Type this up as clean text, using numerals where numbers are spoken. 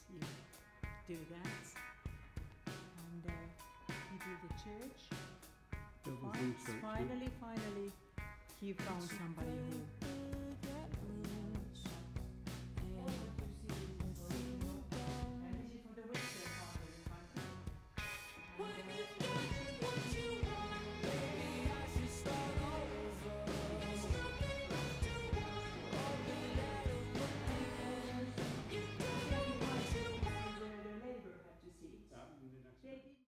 you do that. And you do the church. Finally, you found somebody who